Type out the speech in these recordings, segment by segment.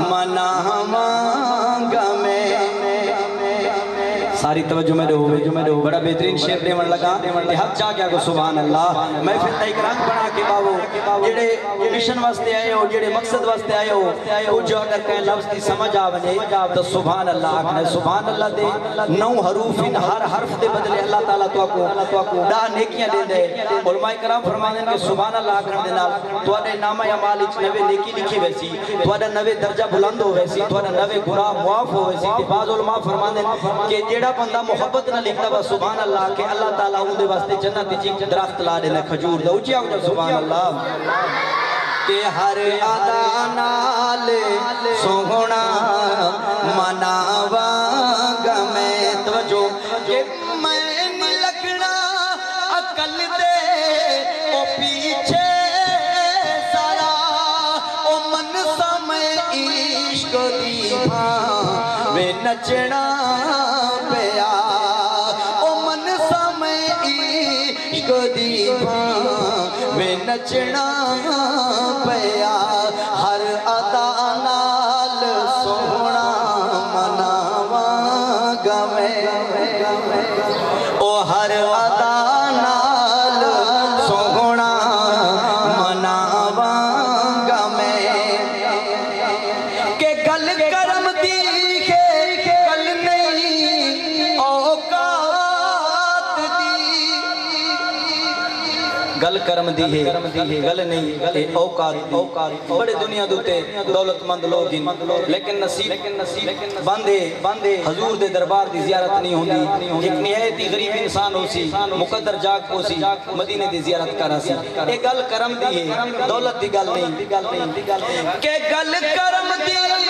مناواں میں ساری توجہ میں رہو بڑا بہترین شعر دیون لگا حق جا گیا کو سبحان اللہ محفل تے ایک رنگ بنا کے باو جڑے مشن واسطے آئے ہو جڑے مقصد واسطے آئے ہو کچھ اگر کہیں لفظ دی سمجھ آونے تو سبحان اللہ آکھنا سبحان اللہ دے 9 حروف ان ہر حرف دے بدلے اللہ تعالیٰ تو کو دا نیکیاں دے دے علماء کرام فرمانے کہ سبحان اللہ آکھن دے نال تواڈے نامہ اعمال وچ 90 نیکی لکھی ویسی تواڈا 90 درجہ بلند ہو ویسی تواڈا 90 گناہ معاف ہو ویسی تے بعض علماء فرمانے کہ جیڑا بندہ محبت نہ لکھتا با سبحان اللہ کہ اللہ تعالیٰ ان دے واسطے جنت دی درخت لا دینا کھجور دا اونچی آؤ سبحان اللہ کہ ہر ادا نال سوہنا مناواں گا میں توجہ کہ میں نہیں لگنا عقل دے او پیچھے سارا او منسا میں عشق دی بھاں میں نچنا پیا او منسا میں عشق دی بھاں میں نچنا پیا ہر ادا نال سوہنا مناواں گا میں او ہر ادا نال سوہنا مناواں گا میں کہ گل کرم دی ہے گل نہیں اوقات دی گل کرم دی ہے گل نہیں اوقات بڑے دنیا دوتے دولت مند لوگ ہیں لیکن نصیب باندے حضور دے دربار دی زیارت نہیں ہوندی ایک نہایتی غریب انسان ہو سی مقدر جاگ ہو سی مدینے دی زیارت کرا سی ایک گل کرم دی ہے دولت دی گل نہیں کہ گل کرم دی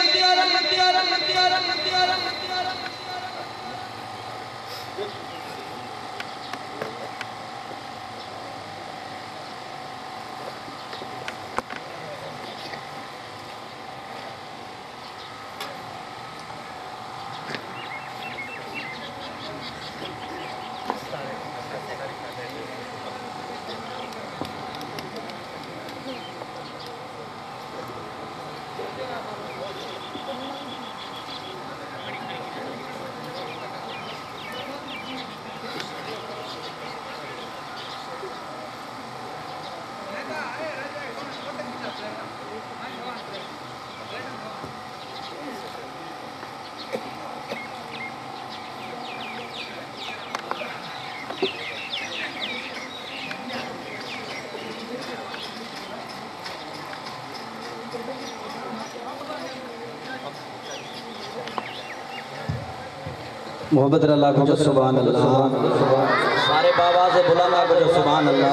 محبت اللہ کو جو سبحان اللہ سارے بابا سے بلانا کو جو سبحان اللہ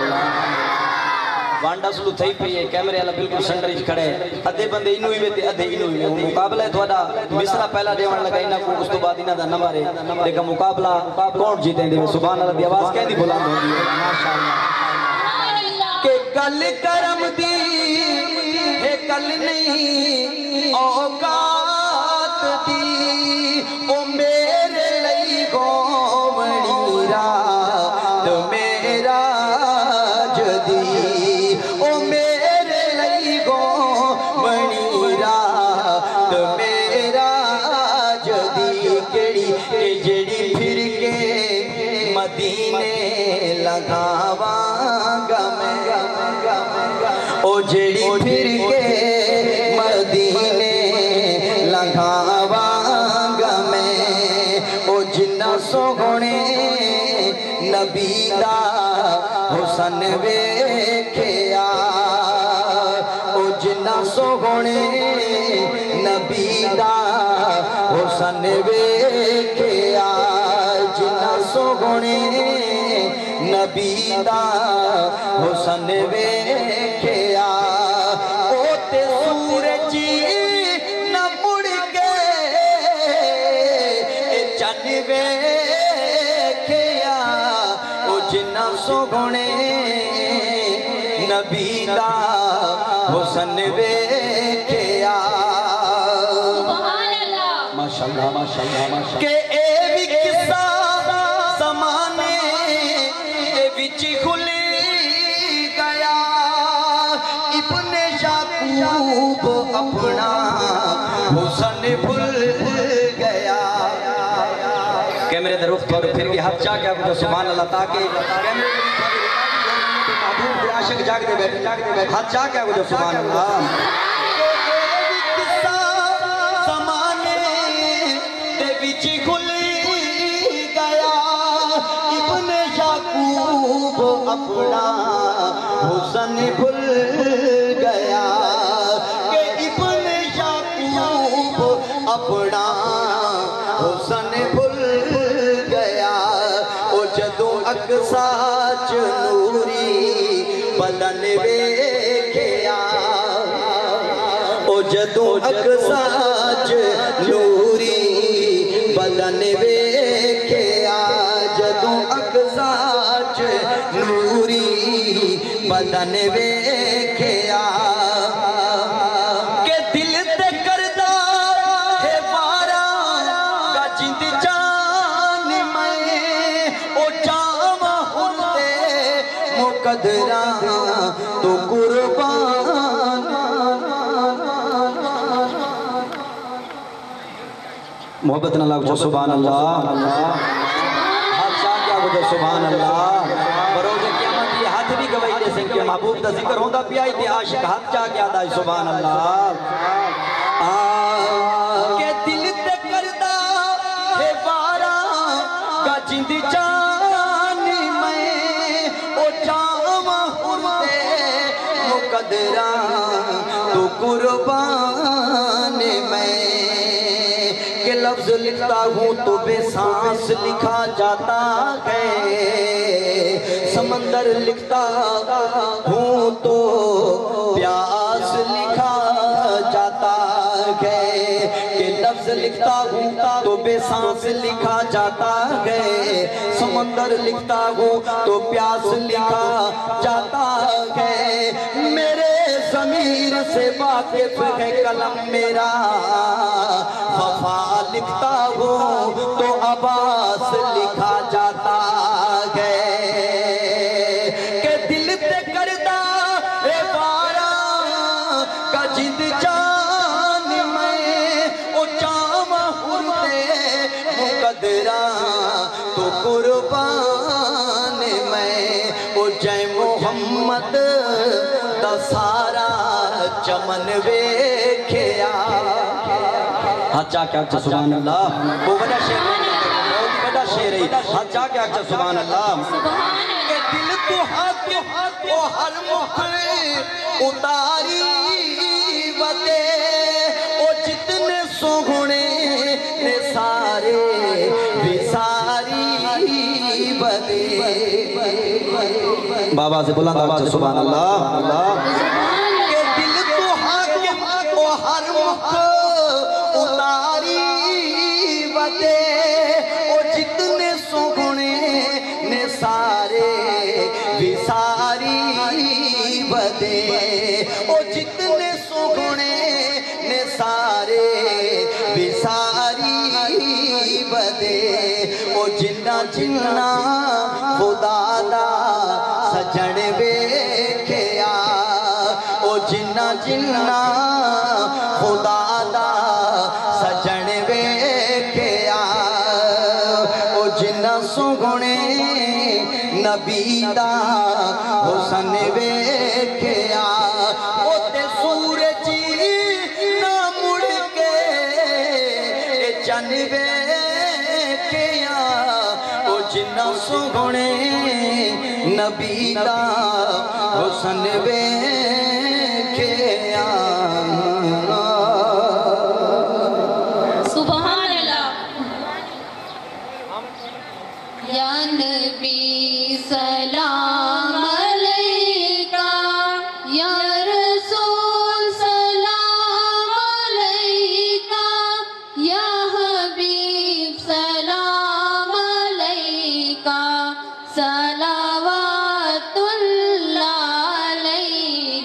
وانڈا سلو تھئی پئی ہے کیمرے والا بالکل سینٹر وچ کھڑے ادھے بندے انہوں ہی ویتے ادھے انہوں ہی ویتے مقابلہ ہے تھوڑا مصرا پہلا دیوان لگا انہاں کو اس تو بعد انہاں دا نمبر ہے لیکن مقابلہ کون جیتیں دے سبحان اللہ دی آواز کہہ دی بلند ہوگی ماشاءاللہ کہ گل کرم دی ہے گل نہیں اوقات دی او میرے لئی گومڑی رات میرا جدی او میرے لئی گومڑی رات میرا جدی کیڑی کہ جڑی پھر کے مدینے لگاواں گا میں او جڑی پھر کے مدینے لگاواں گا میں او جنہ سوہنے نبی دا حسن ویکھیا او جنہ سوہنے نبی دا حسن ویکھیا جنہ سوہنے نبی دا حسن ویکھیا او تے سورجی نہ مڑ کے چن ویکھیا او جنہ سوہنے نبی دا حسن ویکھیا ماشاءاللہ ماشاءاللہ کہ اے بھی قصہ زمانے وچ کھلی گیا ابن یعقوب اپنا حسن بھول گیا کیمرے در رخ تھوڑ پھر بھی ہاتھ چاہ کیا کچھ سبحان اللہ تاکہ کیمرے در محبوب دے عاشق جاگ دے بیٹھے ہاتھ چاہ کیا کچھ سبحان اللہ زمانے دے بچی کھل گیا ابن یعقوب اپنا حسن بھول گیا کہ ابن یعقوب اپنا حسن بھول گیا او جدو اقصاچ نوری بدن ویکھیا او جدو اقصاچ نوری بدن ویکھیا جدو اقصاچ نوری بدن ویکھیا کہ دل تے کردہ ہے وارا کا جند جان میں او جاوہ ہندے مقدران تو قربان محبت نہ لگو سبحان اللہ ہاتھ چاہ کیا گو سبحان اللہ بروز قیامت یہ ہاتھ بھی گواہی دے سن کہ محبوب دا ذکر ہوندہ پیائی تے عاشق ہاتھ چاہ کیا دائی سبحان اللہ کہ دل تے کردہ ہے وارا کا جند جان میں او جاوہ ہندے مقدران تو قربان میں کہ لفظ لکھتا ہوں تو بے سانس لکھا جاتا ہے سمندر لکھتا ہوں تو پیاس لکھا جاتا ہے کہ لفظ لکھتا ہوں تو بے سانس لکھا جاتا ہے سمندر لکھتا ہوں تو پیاس لکھا جاتا ہے میرے ضمیر سے واقف ہے قلم میرا وفا لکھتا ہوں تو عباس لکھا جاتا ہے کہ دل تے کردہ ہے وارا کا جند جان میں او جاوہ ہندے مقدران تو قربان میں او جے محمد دا سارا چمن ویکھیا ہاتھ چاہ کے اکچھا سبحان اللہ وہ بڑا شیر ہے بہت بڑا شیر ہے ہاتھ چاہ کے اکچھا سبحان اللہ کہ دل تو حق وہ ہر مخر اتاری وطے وہ جتنے سوگھنے نے سارے بساری وطے بابا سے بلند اکچھا سبحان اللہ کہ دل تو حق وہ ہر مخر اتاری وطے او جتنے سوگھنے نے سارے وساری وطے او جتنے سوگھنے نے سارے وساری وطے او جنہ جنہ خدا دا سجن ویکھیا او جنہ جنہ خدا دا سجن ویکھیا او جنہ سوگھنے نبی دا حسن ویکھیا او تے سورج نہ مڑ کے چن ویکھیا او جنہ سوگھنے نبی دا حسن ویکھیا یا نبی سلام علیکہ یا رسول سلام علیکہ یا حبیب سلام علیکہ صلوات اللہ علیکہ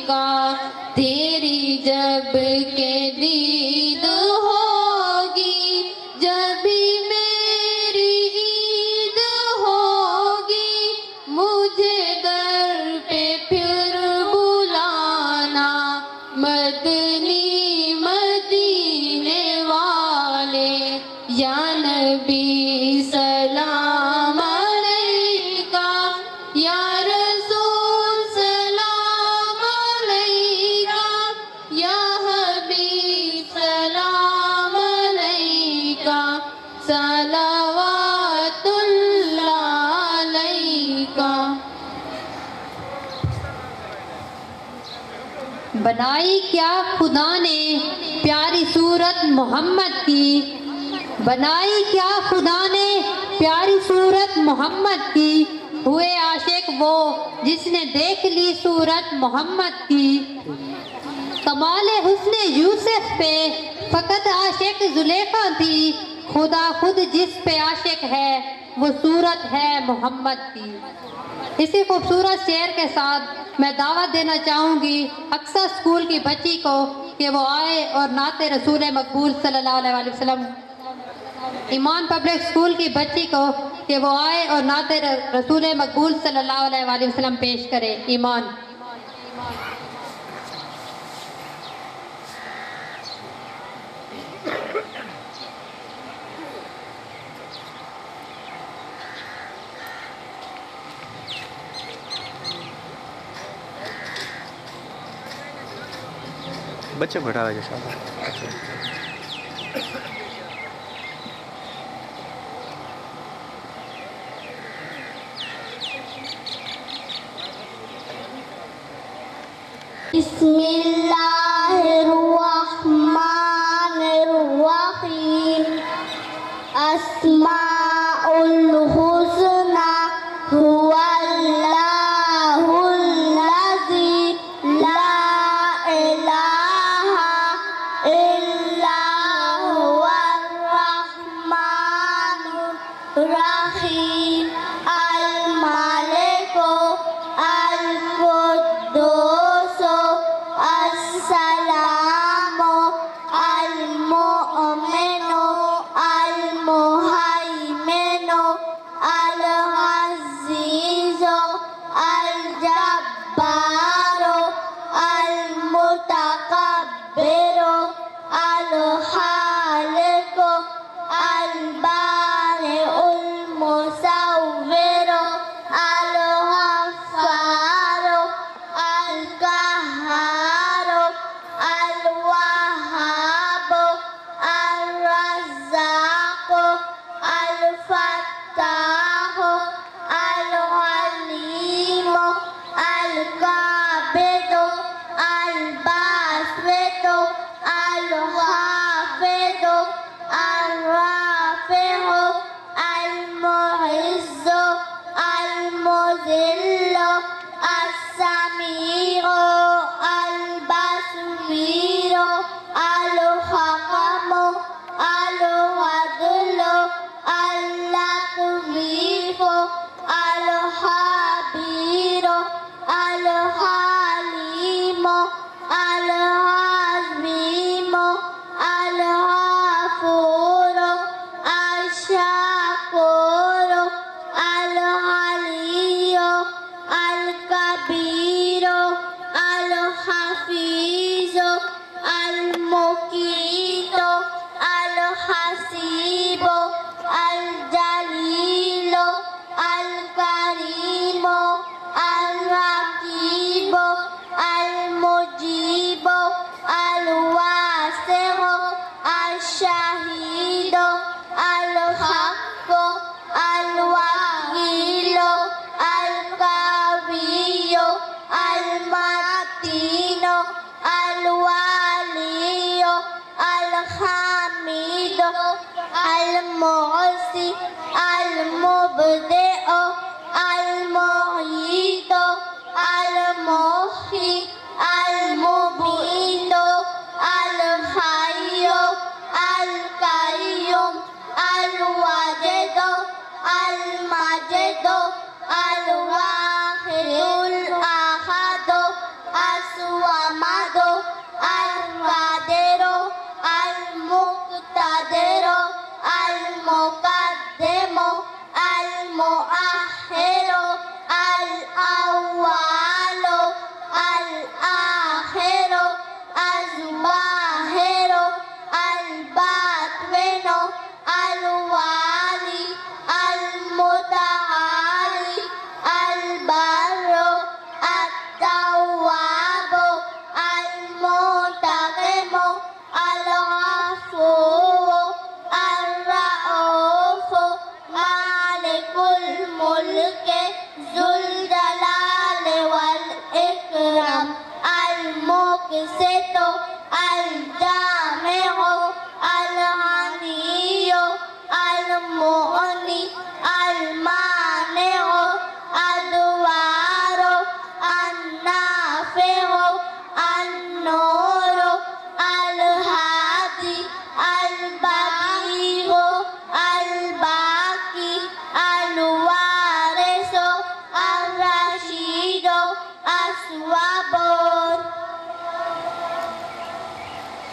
نبی سلام علیکہ یا رسول سلام علیکہ یا حبیب سلام علیکہ صلوات اللہ علیکہ. بنائی کیا خدا نے پیاری صورت محمد کی، بنائی کیا خدا نے پیاری صورت محمد کی، ہوئے عاشق وہ جس نے دیکھ لی صورت محمد کی. کمال حسن یوسف پہ فقط عاشق زلیخا تھی، خدا خود جس پہ عاشق ہے وہ صورت ہے محمد کی. اسی خوبصورت شعر کے ساتھ میں دعوت دینا چاہوں گی اقصیٰ اسکول کی بچی کو کہ وہ آئے اور نعت رسول مقبول صلی اللہ علیہ وسلم، ایمان پبلک اسکول کی بچی کو کہ وہ آئے اور نعت رسول مقبول صلی اللہ علیہ وسلم پیش کرے. ایمان. بچے بڑھا ہے جیسا. بسم اللہ الرحمن الرحیم. اسماء الحسنى هو اللہ الذی لا الہ الا هو الرحمن الرحیم. المالک القدوس السلام المؤمن المهيمن العزيز الجبار المتكبر الخالق البارئ المصور الغفار القهار الوهاب الرزاق الفتاح العليم القابض الباسط الخافض الرافع المعز المذل السميع البصير الحكم العدل اللطيف الخبير الحليم العظيم الغفور الشكور العلي الكبير الحفيظ المقيت الحسيب الجليل الكريم الرقيب المجيب الواسع الشهيد الحق الوكيل القوي المتين الولي الحميد المعصي المبدئ المعيد المحيي المميت الحي القيوم الواجد المجيد الواحد الأحد الصمد القادر المقتدر المقدم المؤخر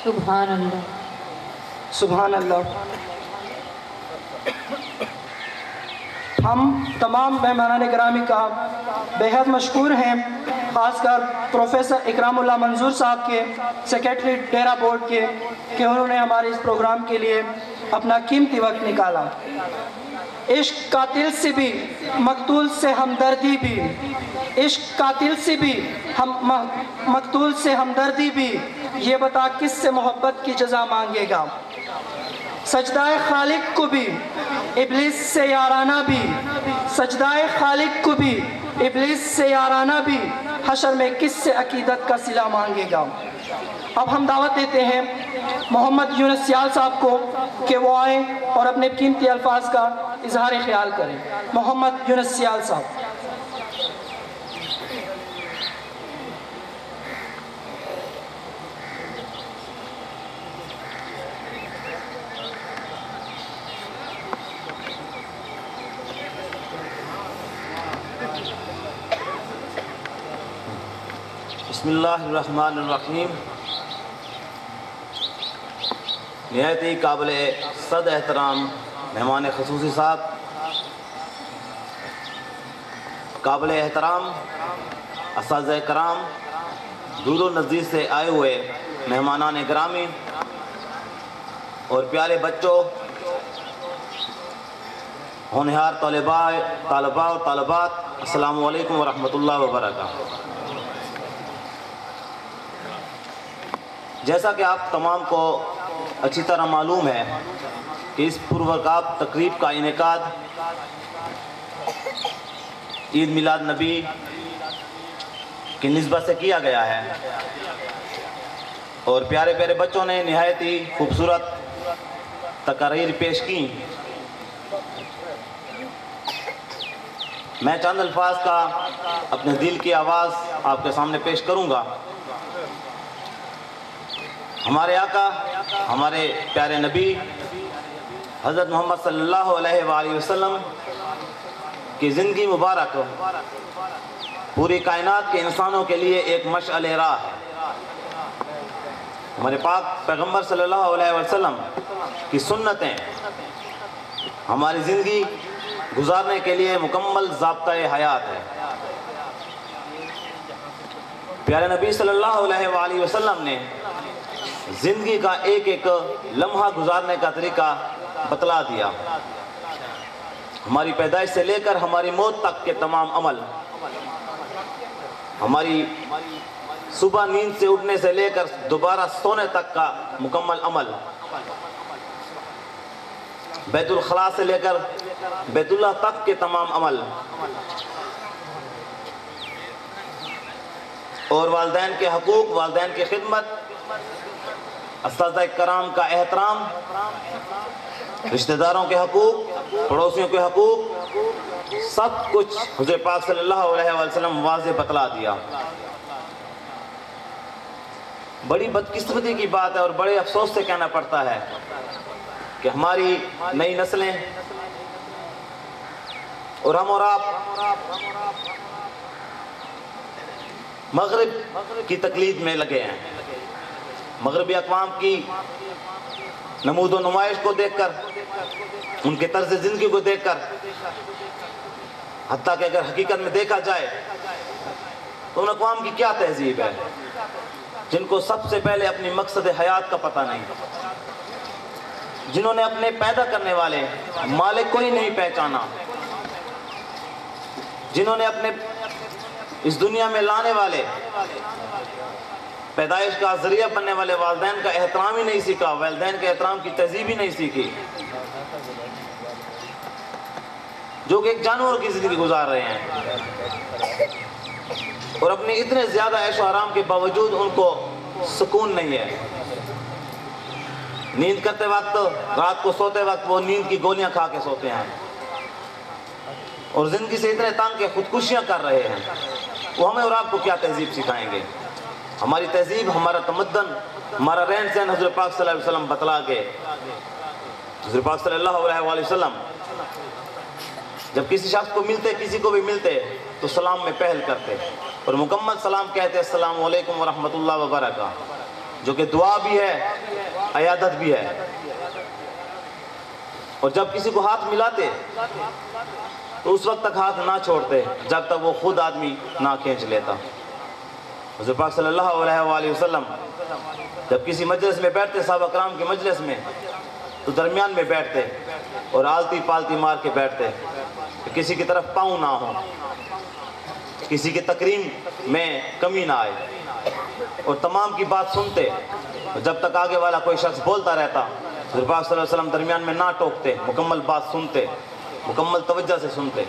سبحان اللہ۔ سبحان اللہ۔ ہم تمام مہمانان گرامی کا بہت مشکور ہیں، خاص کر پروفیسر اکرام اللہ منظور صاحب کے، سیکریٹری ڈیرہ بورڈ کے، کہ انہوں نے ہمارے اس پروگرام کے لیے اپنا قیمتی وقت نکالا۔ عشق قاتل سے بھی مقتول سے ہمدردی بھی، عشق قاتل سے بھی مقتول سے ہمدردی بھی، یہ بتا کس سے محبت کی جزا مانگے گا۔ سجدہ خالق کو بھی ابلیس سے یارانہ بھی، سجدہ خالق کو بھی ابلیس سے یارانہ بھی، حشر میں کس سے عقیدت کا صلہ مانگے گا۔ اب ہم دعوت دیتے ہیں محمد یونس سیال صاحب کو کہ وہ آئیں اور اپنے قیمتی الفاظ کا اظہار خیال کریں۔ محمد یونس سیال صاحب۔ بسم اللہ الرحمن الرحیم۔ نہایت ہی قابل صد احترام مہمان خصوصی صاحب، قابل احترام اساتذہ کرام، دور و نزدیک سے آئے ہوئے مہمانان گرامی اور پیارے بچوں، ہونہار طالباء و طالبات، السلام علیکم ورحمۃ اللہ وبرکاتہ۔ جیسا کہ آپ تمام کو اچھی طرح معلوم ہے کہ اس پروقاب تقریب کا انعقاد عید میلاد نبی کی نسبت سے کیا گیا ہے، اور پیارے پیارے بچوں نے نہایت ہی خوبصورت تقاریر پیش کی۔ میں چند الفاظ کا اپنے دل کی آواز آپ کے سامنے پیش کروں گا۔ ہمارے آقا، ہمارے پیارے نبی حضرت محمد صلی اللہ علیہ وآلہ وسلم کی زندگی مبارک پوری کائنات کے انسانوں کے لیے ایک مشعل راہ ہے۔ ہمارے پاک پیغمبر صلی اللہ علیہ وسلم کی سنتیں ہماری زندگی گزارنے کے لیے مکمل ضابطۂ حیات ہے۔ پیارے نبی صلی اللہ علیہ وآلہ وسلم نے زندگی کا ایک ایک لمحہ گزارنے کا طریقہ بتلا دیا۔ ہماری پیدائش سے لے کر ہماری موت تک کے تمام عمل، ہماری صبح نیند سے اٹھنے سے لے کر دوبارہ سونے تک کا مکمل عمل، بیت الخلاء سے لے کر بیت اللہ تک کے تمام عمل، اور والدین کے حقوق، والدین کی خدمت، اساتذہ کرام کا احترام، رشتہ داروں کے حقوق، پڑوسیوں کے حقوق، سب کچھ حضور پاک صلی اللہ علیہ وسلم واضح بتلا دیا۔ بڑی بدقسمتی کی بات ہے اور بڑے افسوس سے کہنا پڑتا ہے کہ ہماری نئی نسلیں اور ہم اور آپ مغرب کی تقلید میں لگے ہیں۔ مغربی اقوام کی نمود و نمائش کو دیکھ کر، ان کے طرز زندگی کو دیکھ کر، حتیٰ کہ اگر حقیقت میں دیکھا جائے تو ان اقوام کی کیا تہذیب ہے جن کو سب سے پہلے اپنی مقصد حیات کا پتہ نہیں، جنہوں نے اپنے پیدا کرنے والے مالک کو ہی نہیں پہچانا، جنہوں نے اپنے اس دنیا میں لانے والے، پیدائش کا ذریعہ بننے والے والدین کا احترام ہی نہیں سیکھا، والدین کے احترام کی تہذیب ہی نہیں سیکھی، جو کہ ایک جانور کی زندگی گزار رہے ہیں، اور اپنے اتنے زیادہ عیش و آرام کے باوجود ان کو سکون نہیں ہے۔ نیند کرتے وقت، رات کو سوتے وقت وہ نیند کی گولیاں کھا کے سوتے ہیں، اور زندگی سے اتنے تنگ کہ خودکشیاں کر رہے ہیں۔ وہ ہمیں اور آپ کو کیا تہذیب سکھائیں گے؟ ہماری تہذیب، ہمارا تمدن، ہمارا رہن سہن حضرت پاک صلی اللہ علیہ وسلم بتلا کے، حضرت پاک صلی اللہ علیہ وآلہ وسلم جب کسی شخص کو ملتے، کسی کو بھی ملتے تو سلام میں پہل کرتے اور مکمل سلام کہتے، السلام علیکم ورحمۃ اللہ وبرکاتہ۔ جو کہ دعا بھی ہے عیادت بھی ہے. اور جب کسی کو ہاتھ ملاتے تو اس وقت تک ہاتھ نہ چھوڑتے جب تک وہ خود آدمی نہ کھینچ لیتا. حضور پاک صلی اللہ علیہ وآلہ وسلم جب کسی مجلس میں بیٹھتے صحابہ کرام کے مجلس میں تو درمیان میں بیٹھتے اور آلتی پالتی مار کے بیٹھتے کہ کسی کی طرف پاؤں نہ ہو, کسی کی تکریم میں کمی نہ آئے, اور تمام کی بات سنتے. جب تک آگے والا کوئی شخص بولتا رہتا حضور پاک صلی اللہ علیہ وسلم درمیان میں نہ ٹوکتے, مکمل بات سنتے, مکمل توجہ سے سنتے.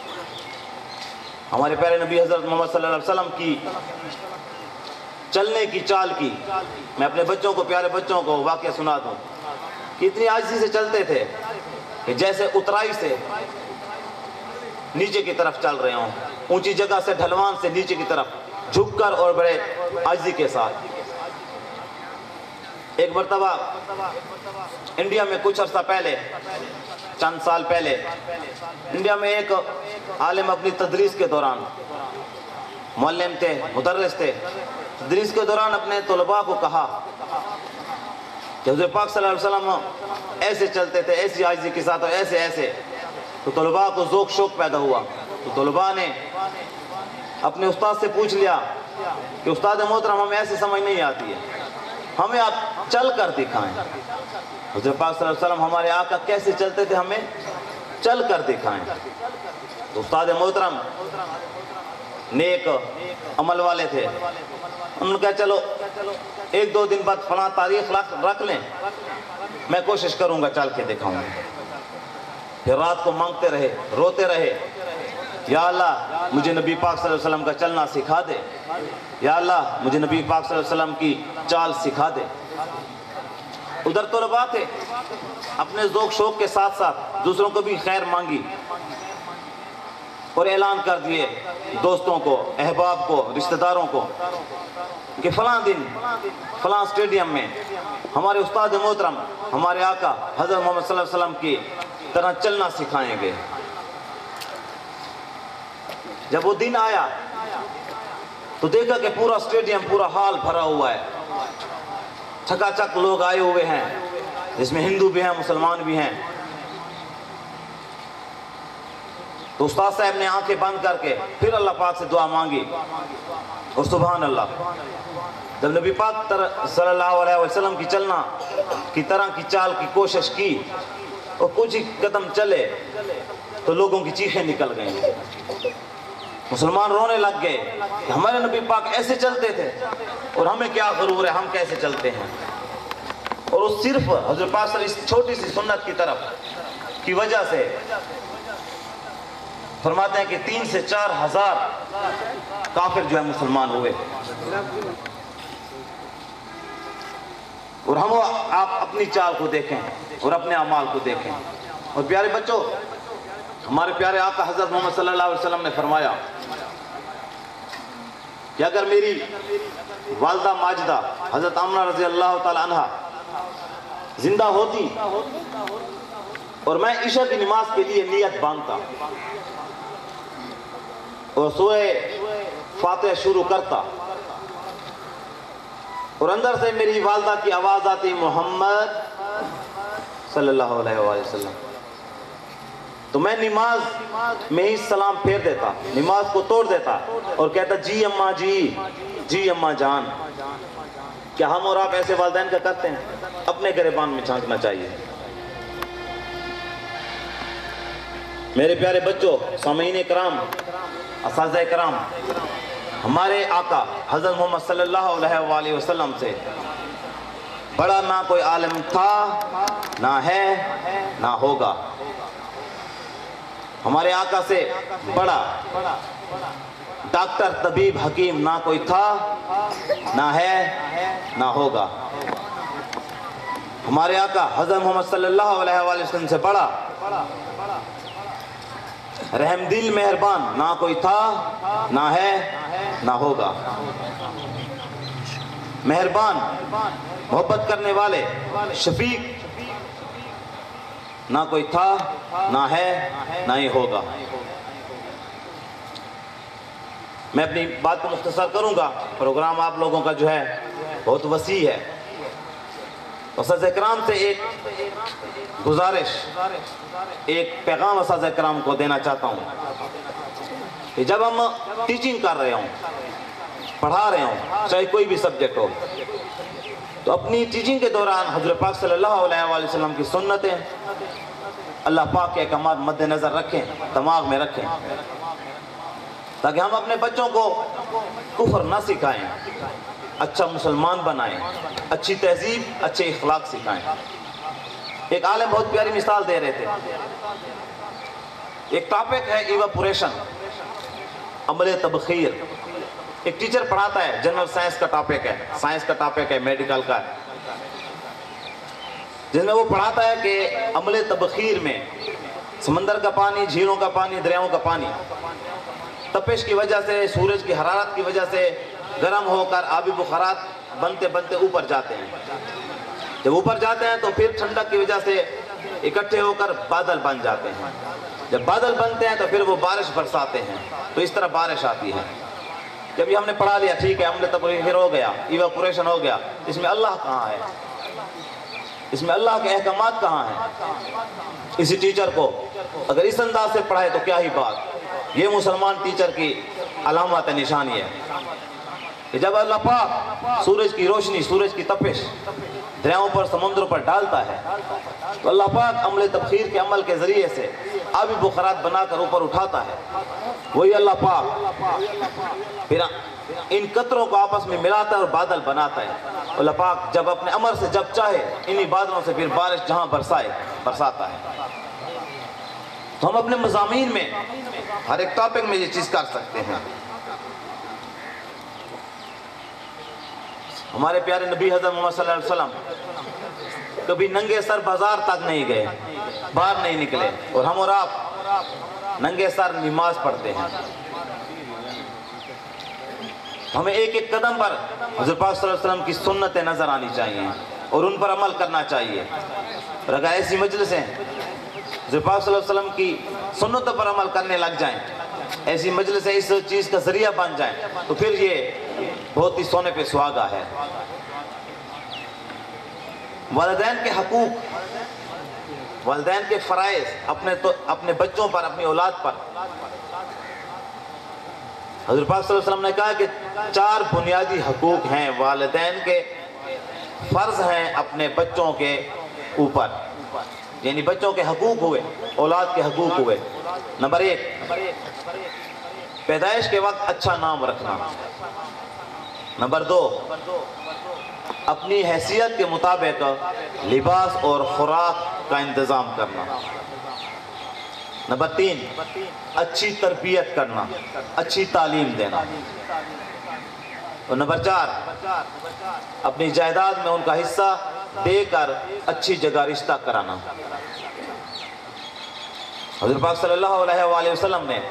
ہمارے پیارے نبی حضرت محمد صلی اللہ علیہ وسلم کی چلنے کی چال کی میں اپنے بچوں کو, پیارے بچوں کو واقعہ سنا دوں کہ اتنی عاجزی سے چلتے تھے کہ جیسے اترائی سے نیچے کی طرف چل رہے ہوں, اونچی جگہ سے ڈھلوان سے نیچے کی طرف جھک کر اور بڑے عاجزی کے ساتھ. ایک مرتبہ انڈیا میں کچھ عرصہ پہلے, چند سال پہلے, انڈیا میں ایک عالم اپنی تدریس کے دوران, معلم تھے, مدرس تھے, تدریس کے دوران اپنے طلباء کو کہا کہ حضور پاک صلی اللہ علیہ وسلم ایسے چلتے تھے, ایسی عاجزی کے ساتھ اور ایسے ایسے. تو طلباء کو ذوق شوق پیدا ہوا. تو طلباء نے اپنے استاد سے پوچھ لیا کہ استاد محترم ہمیں ایسے سمجھ نہیں آتی ہے, ہمیں آپ چل کر دکھائیں. حضور پاک صلی اللہ علیہ وسلم ہمارے آقا کیسے چلتے تھے, ہمیں چل کر دکھائیں. تو استاد محترم نیک عمل والے تھے, انہوں نے کہا چلو ایک دو دن بعد فلاں تاریخ رکھ لیں, میں کوشش کروں گا چل کے دکھاؤں گا. پھر رات کو مانگتے رہے, روتے رہے, یا اللہ مجھے نبی پاک صلی اللہ علیہ وسلم کا چلنا سکھا دے, یا اللہ مجھے نبی پاک صلی اللہ علیہ وسلم کی چال سکھا دے. ادھر طلباء تھے, اپنے ذوق شوق کے ساتھ ساتھ دوسروں کو بھی خیر مانگی اور اعلان کر دیے دوستوں کو, احباب کو, رشتہ داروں کو کہ فلاں دن فلاں اسٹیڈیم میں ہمارے استاد محترم ہمارے آقا حضرت محمد صلی اللہ علیہ وسلم کی طرح چلنا سکھائیں گے. جب وہ دن آیا تو دیکھا کہ پورا اسٹیڈیم, پورا ہال بھرا ہوا ہے, چکا چک لوگ آئے ہوئے ہیں, جس میں ہندو بھی ہیں, مسلمان بھی ہیں. تو استاد صاحب نے آنکھیں بند کر کے پھر اللہ پاک سے دعا مانگی, اور سبحان اللہ, جب نبی پاک صلی اللہ علیہ وسلم کی چلنا کی طرح کی چال کی کوشش کی اور کچھ ہی قدم چلے تو لوگوں کی چیخیں نکل گئیں. مسلمان رونے لگ گئے کہ ہمارے نبی پاک ایسے چلتے تھے اور ہمیں کیا غرور ہے, ہم کیسے چلتے ہیں. اور وہ صرف حضرت پاک صلی اللہ علیہ وسلم اس چھوٹی سی سنت کی طرف کی وجہ سے فرماتے ہیں کہ 3 سے 4 ہزار کافر جو ہے مسلمان ہوئے. اور ہم آپ اپنی چال کو دیکھیں اور اپنے اعمال کو دیکھیں. اور پیارے بچوں, ہمارے پیارے آقا حضرت محمد صلی اللہ علیہ وسلم نے فرمایا کہ اگر میری والدہ ماجدہ حضرت آمنہ رضی اللہ تعالی عنہ زندہ ہوتی اور میں عشاء کی نماز کے لیے نیت باندھتا اور سورہ فاتحہ شروع کرتا اور اندر سے میری والدہ کی آواز آتی محمد صلی اللہ علیہ وآلہ وسلم, تو میں نماز میں ہی سلام پھیر دیتا, نماز کو توڑ دیتا اور کہتا جی اماں جی, جی اماں جان. کیا ہم اور آپ ایسے والدین کا کرتے ہیں؟ اپنے گریبان میں جھانکنا چاہیے. میرے پیارے بچوں, سامعین کرام, اساتذہ کرام, ہمارے آقا حضرت محمد صلی اللہ علیہ وآلہ وسلم سے بڑا نہ کوئی عالم تھا, نہ ہے, نہ ہوگا. ہمارے آقا سے بڑا ڈاکٹر, طبیب, حکیم نہ کوئی تھا, نہ ہے, نہ ہوگا. ہمارے آقا حضرت محمد صلی اللہ علیہ وآلہ وسلم سے بڑا رحم دل, مہربان نہ کوئی تھا, نہ ہے, نہ ہوگا. مہربان, محبت کرنے والے, شفیق نہ کوئی تھا, نہ ہے, نہ ہی ہوگا. میں اپنی بات کو مختصر کروں گا, پروگرام آپ لوگوں کا جو ہے بہت وسیع ہے. اساتذہ کرام سے ایک گزارش، ایک پیغام اساتذہ کرام کو دینا چاہتا ہوں کہ جب ہم ٹیچنگ کر رہے ہوں، پڑھا رہے ہوں، چاہے کوئی بھی سبجیکٹ ہو، تو اپنی ٹیچنگ کے دوران حضرت پاک صلی اللہ علیہ وآلہ وسلم کی سنتیں، اللہ پاک کے احکامات مد نظر رکھیں، دماغ میں رکھیں، تاکہ ہم اپنے بچوں کو کفر نہ سکھائیں، اچھا مسلمان بنائیں، اچھی تہذیب، اچھے اخلاق سکھائیں. ایک عالم بہت پیاری مثال دے رہے تھے. ایک ٹاپک ہے ایواپوریشن، عمل تبخیر. ایک ٹیچر پڑھاتا ہے، جنرل سائنس کا ٹاپک ہے، سائنس کا ٹاپک ہے، میڈیکل کا ہے، جس میں وہ پڑھاتا ہے کہ عمل تبخیر میں سمندر کا پانی، جھیلوں کا پانی، دریاؤں کا پانی تپش کی وجہ سے، سورج کی حرارت کی وجہ سے گرم ہو کر آبی بخارات بنتے بنتے اوپر جاتے ہیں. جب اوپر جاتے ہیں تو پھر ٹھنڈک کی وجہ سے اکٹھے ہو کر بادل بن جاتے ہیں. جب بادل بنتے ہیں تو پھر وہ بارش برساتے ہیں. تو اس طرح بارش آتی ہے. جب یہ ہم نے پڑھا لیا، ٹھیک ہے، عمل تبخیر ہو گیا، ایواپوریشن ہو گیا، اس میں اللہ کہاں ہے؟ اس میں اللہ کے احکامات کہاں ہیں؟ اسی ٹیچر کو اگر اس انداز سے پڑھائے تو کیا ہی بات. یہ مسلمان ٹیچر کی علامت نشانی ہے کہ جب اللہ پاک سورج کی روشنی، سورج کی تپش دریاؤں پر، سمندروں پر ڈالتا ہے تو اللہ پاک عمل تبخیر کے عمل کے ذریعے سے آبی بخارات بنا کر اوپر اٹھاتا ہے. وہی اللہ پاک پھر ان قطروں کو آپس میں ملاتا ہے اور بادل بناتا ہے. اللہ پاک جب اپنے امر سے جب چاہے انہی بادلوں سے پھر بارش جہاں برساتا ہے. تو ہم اپنے مضامین میں ہر ایک ٹاپک میں یہ چیز کر سکتے ہیں. ہمارے پیارے نبی حضرت محمد صلی اللہ علیہ وسلم کبھی ننگے سر بازار تک نہیں گئے، باہر نہیں نکلے، اور ہم اور آپ ننگے سر نماز پڑھتے ہیں. ہمیں ایک ایک قدم پر حضرت پاک صلی اللہ علیہ وسلم کی سنتیں نظر آنی چاہیے اور ان پر عمل کرنا چاہیے. اور اگر ایسی مجلسیں حضرت پاک صلی اللہ علیہ وسلم کی سنتوں پر عمل کرنے لگ جائیں، ایسی مجلسیں اس چیز کا ذریعہ بن جائیں، تو پھر یہ بہت ہی سونے پہ سہاگا ہے. والدین کے حقوق، والدین کے فرائض اپنے بچوں پر، اپنی اولاد پر. حضرت پاک صلی اللہ علیہ وسلم نے کہا کہ 4 بنیادی حقوق ہیں والدین کے، فرض ہیں اپنے بچوں کے اوپر. یعنی بچوں کے حقوق ہوئے، اولاد کے حقوق ہوئے. نمبر 1، پیدائش کے وقت اچھا نام رکھنا. نمبر 2، اپنی حیثیت کے مطابق لباس اور خوراک کا انتظام کرنا. نمبر 3، اچھی تربیت کرنا، اچھی تعلیم دینا. اور نمبر 4، اپنی جائیداد میں ان کا حصہ دے کر اچھی جگہ رشتہ کرانا. حضرت پاک صلی اللہ علیہ وآلہ وسلم نے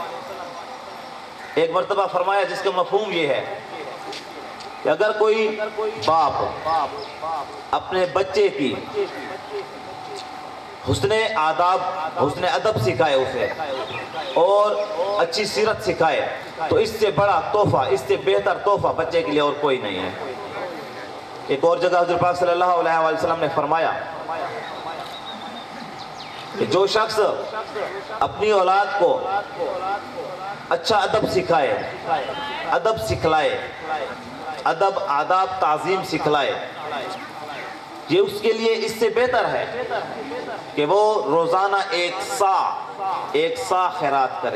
ایک مرتبہ فرمایا جس کا مفہوم یہ ہے کہ اگر کوئی باپ اپنے بچے کی حسن آداب، حسن ادب سکھائے اسے اور اچھی سیرت سکھائے، تو اس سے بڑا تحفہ، اس سے بہتر تحفہ بچے کے لیے اور کوئی نہیں ہے. ایک اور جگہ حضرت پاک صلی اللہ علیہ وآلہ وسلم نے فرمایا کہ جو شخص اپنی اولاد کو اچھا ادب سکھائے، ادب سکھلائے، ادب، آداب، تعظیم سکھلائے، یہ اس کے لیے اس سے بہتر ہے کہ وہ روزانہ ایک سا خیرات کرے.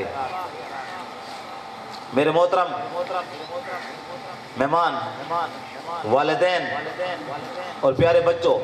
میرے محترم مہمان، والدین اور پیارے بچوں،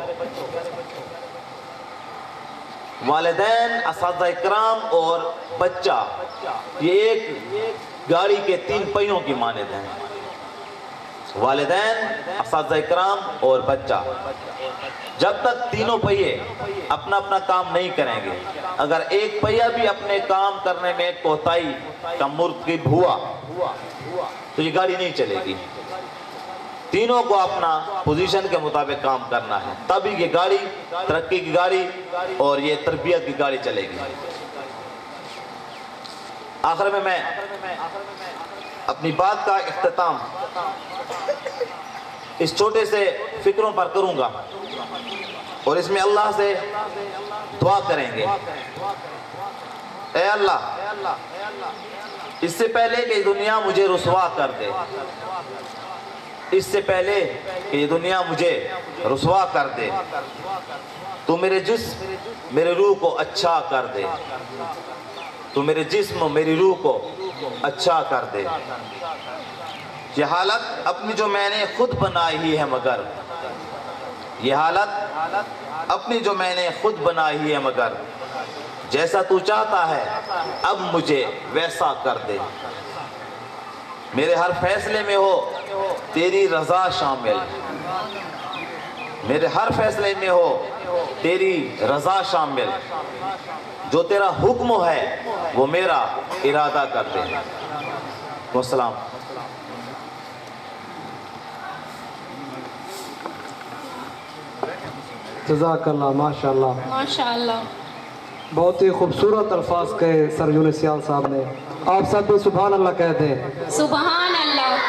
والدین، اساتذہ اکرام اور بچہ یہ ایک گاڑی کے 3 پہیوں کی مانند ہیں. والدین، اساتذہ اکرام اور بچہ. جب تک تینوں پہیے اپنا اپنا کام نہیں کریں گے، اگر ایک پہیہ بھی اپنے کام کرنے میں کوتاہی کا مرتکب ہوا تو یہ گاڑی نہیں چلے گی. تینوں کو اپنا پوزیشن کے مطابق کام کرنا ہے، تب ہی یہ گاڑی ترقی کی گاڑی اور یہ تربیت کی گاڑی چلے گی. آخر میں اپنی بات کا اختتام इस छोटे से फिक्रों पर करूंगा और इसमें अल्लाह से दुआ करेंगे। ऐ अल्लाह, इससे पहले कि दुनिया मुझे रुसवा कर दे, इससे पहले कि ये दुनिया मुझे रुसवा कर दे, तू मेरे जिस्म मेरे रूह को अच्छा कर दे, तू मेरे जिस्म मेरी रूह को अच्छा कर दे। ये हालत अपनी जो मैंने खुद बनाई ही है, मगर ये हालत अपनी जो मैंने खुद बनाई ही है, मगर जैसा तू चाहता है अब मुझे वैसा कर दे। मेरे हर फैसले में हो तेरी रज़ा शामिल, मेरे हर फैसले में हो तेरी रज़ा शामिल, जो तेरा हुक्म है वो मेरा इरादा कर दे। वस्सलाम। जज़ाकल्लाह, माशाअल्लाह माशाअल्लाह। बहुत ही खूबसूरत अल्फाज कहे सर यूनुस सियाल साहब ने। आप सब भी सुभान अल्लाह कहते हैं। सुभान अल्लाह।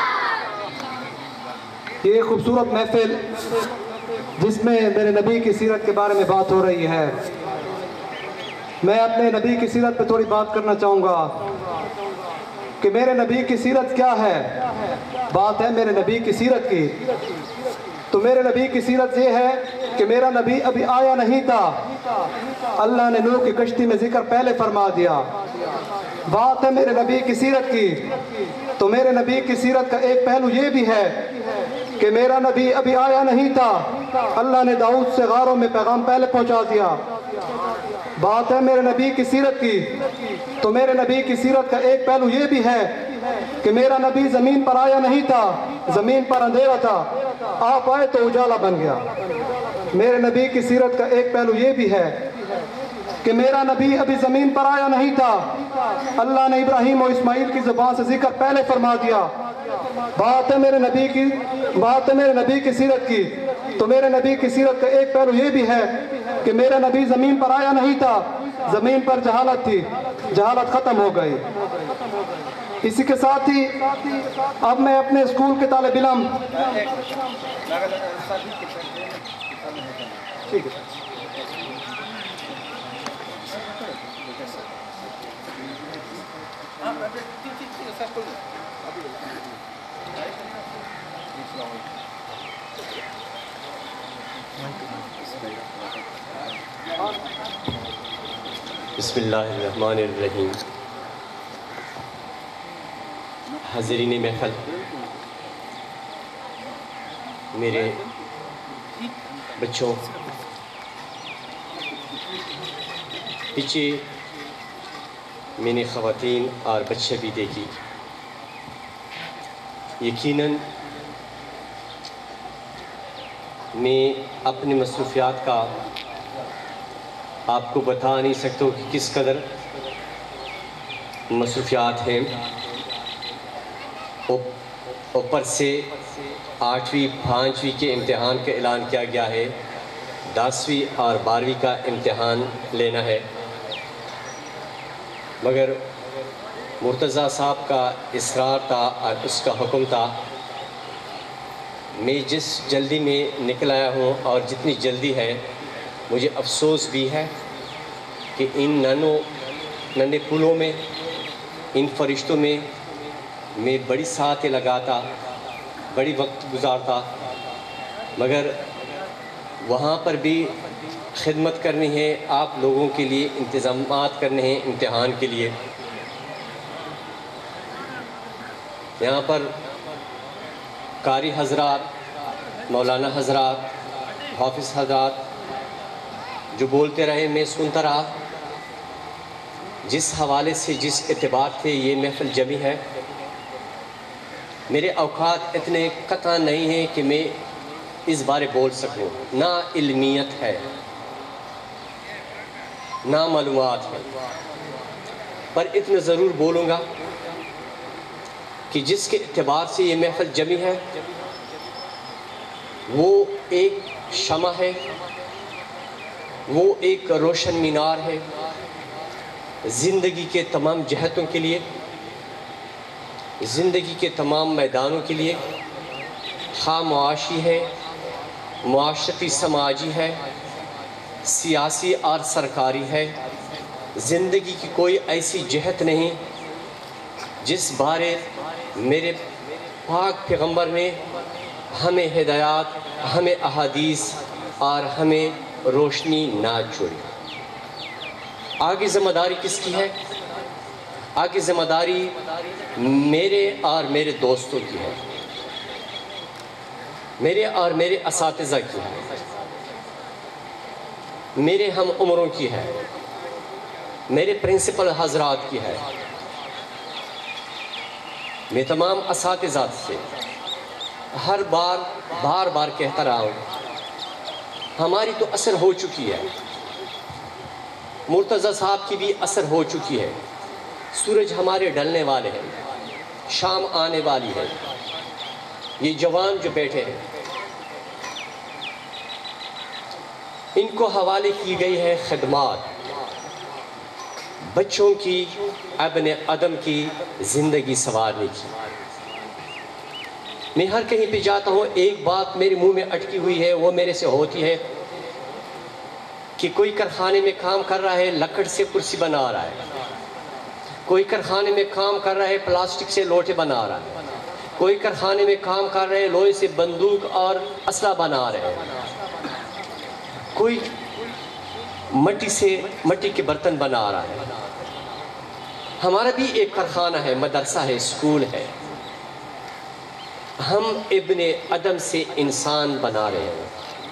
ये खूबसूरत महफिल जिसमें मेरे नबी की सीरत के बारे में बात हो रही है, मैं अपने नबी की सीरत पे थोड़ी बात करना चाहूँगा कि मेरे नबी की सीरत क्या है। बात है मेरे नबी की सीरत की, तो मेरे नबी की सीरत ये है कि मेरा नबी अभी आया नहीं था। अल्लाह ने नूह की कश्ती में जिक्र पहले फरमा दिया। बात है मेरे नबी की सीरत की, तो मेरे नबी की सीरत का एक पहलू ये भी है कि मेरा नबी अभी आया नहीं था। अल्लाह ने दाऊद से गारों में पैगाम पहले पहुंचा दिया। बात है मेरे नबी की सीरत की, तो मेरे नबी की सीरत का एक पहलू ये भी है कि मेरा नबी ज़मीन पर आया नहीं था, ज़मीन पर अंधेरा था, आप आए तो उजाला बन गया। मेरे नबी की सीरत का एक पहलू ये भी है कि मेरा नबी अभी ज़मीन पर आया नहीं था। अल्लाह ने इब्राहीम और इस्माइल की ज़ुबान से जिक्र पहले फरमा दिया। बात है मेरे नबी की, बात है मेरे नबी की सीरत की, तो मेरे नबी की सीरत का एक पहलू ये भी है कि मेरा नबी ज़मीन पर आया नहीं था, ज़मीन पर जहालत थी, जहालत ख़त्म हो गई। इसी के साथ ही अब मैं अपने स्कूल के तालिब इल्म ठीक है बिस्मिल्लाहिर्रहमानिर्रहीम। हाज़रीन महफ़िल, मेरे बच्चों, पीछे मैंने ख़वातीन और बच्चे भी देखी। यकीनन मैं अपनी मसरूफ़ियात का आपको बता नहीं सकता कि किस कदर मसरूफ़ियात हैं। ऊपर से 8वीं 5वीं के इम्तिहान का ऐलान किया गया है, 10वीं और 12वीं का इम्तिहान लेना है, मगर मुर्तज़ा साहब का इसरार था और उसका हुक्म था। मैं जिस जल्दी में निकल आया हूँ और जितनी जल्दी है, मुझे अफसोस भी है कि इन नन्हे पुलों में, इन फरिश्तों में मैं बड़ी साथें लगाता, बड़ी वक्त गुजारता, मगर वहाँ पर भी खिदमत करनी है, आप लोगों के लिए इंतज़ामात करने हैं इम्तिहान के लिए। यहाँ पर कारी हज़रात, मौलाना हज़रात, हाफिज़ हज़रात जो बोलते रहे, मैं सुनता रहा। जिस हवाले से, जिस एतबार से ये महफ़िल जमी है, मेरे औकात इतने कतई नहीं हैं कि मैं इस बारे बोल सकूं। ना इल्मियत है, ना मालूमात है, पर इतना ज़रूर बोलूँगा कि जिसके एतबार से ये महफ़िल जमी है, वो एक शमा है, वो एक रोशन मीनार है ज़िंदगी के तमाम जहतों के लिए, ज़िंदगी के तमाम मैदानों के लिए, خواہ معاشی ہے، معاشرتی سماجی ہے، سیاسی اور سرکاری ہے، زندگی کی کوئی ایسی جہت نہیں جس بارے میرے پاک پیغمبر نے ہمیں ہدایات، ہمیں احادیث اور ہمیں روشنی نہ چھوڑی۔ آگے ذمہ داری کس کی ہے؟ آگے ذمہ داری میرے اور میرے دوستوں کی ہے، میرے اور میرے اساتذہ کی ہے، میرے ہم عمروں کی ہے، میرے پرنسپل حضرات کی ہے۔ میں تمام اساتذہ سے ہر بار کہتا رہا ہوں، ہماری تو اثر ہو چکی ہے، مرتضی صاحب کی بھی اثر ہو چکی ہے۔ سورج ہمارے ڈھلنے والے ہیں، شام آنے والی ہے۔ یہ جوان جو بیٹھے ہیں ان کو حوالے کی گئی ہے خدمات، بچوں کی، ابن آدم کی زندگی سنوارنے کی۔ میں ہر کہیں پہ جاتا ہوں، ایک بات میرے منہ میں اٹکی ہوئی ہے، وہ میرے سے ہوتی ہے کہ کوئی کارخانے میں کام کر رہا ہے، لکڑ سے کرسی بنا رہا ہے، کوئی کارخانے میں کام کر رہا ہے، پلاسٹک سے لوٹے بنا رہا ہے، کوئی کارخانے میں کام کر رہے ہیں، لوہے سے بندوق اور اسلحہ بنا رہے ہیں، کوئی مٹی کے برتن بنا رہا ہے۔ ہمارا بھی ایک کارخانہ ہے، مدرسہ ہے، اسکول ہے۔ ہم ابن آدم سے انسان بنا رہے ہیں،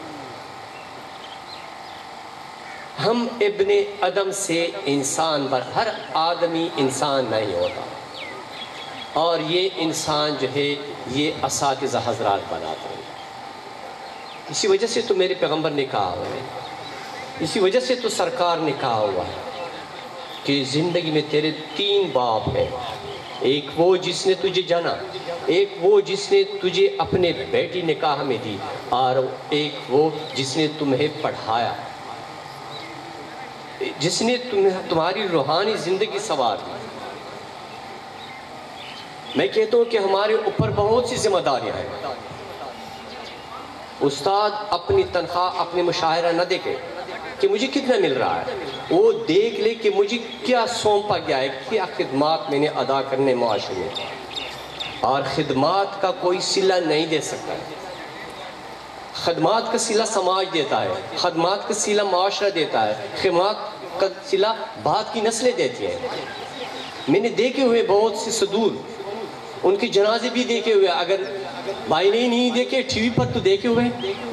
ہم ابن آدم سے انسان ہر آدمی انسان نہیں ہوتا، اور یہ انسان جو ہے یہ اساتذہ حضرات بناتے ہیں۔ اسی وجہ سے تو میرے پیغمبر نے کہا ہوا ہے، اسی وجہ سے تو سرکار نے کہا ہوا ہے کہ زندگی میں تیرے 3 باپ ہیں، ایک وہ جس نے تجھے جنا، ایک وہ جس نے تجھے اپنے بیٹی نکاح میں دی، اور ایک وہ جس نے تمہیں پڑھایا، جس نے تمہاری روحانی زندگی سنوار دی۔ میں کہتا ہوں کہ ہمارے اوپر بہت سی ذمہ داریاں ہیں۔ استاد اپنی تنخواہ، اپنی مشاہرہ نہ دیکھے کہ مجھے کتنا مل رہا ہے، وہ دیکھ لے کہ مجھے کیا سونپا گیا ہے، کیا خدمات میں نے ادا کرنے معاشرے میں، اور خدمات کا کوئی صلہ نہیں دے سکتا ہے۔ خدمات کا صلہ سماج دیتا ہے، خدمات کا صلہ معاشرہ دیتا ہے، خدمات کا صلہ بعد کی نسلیں دیتی ہیں۔ میں نے دیکھے ہوئے بہت سے صدور، ان کے جنازے بھی دیکھے ہوئے، اگر بھائی نے نہیں دیکھے ٹی وی پر تو دیکھے ہوئے۔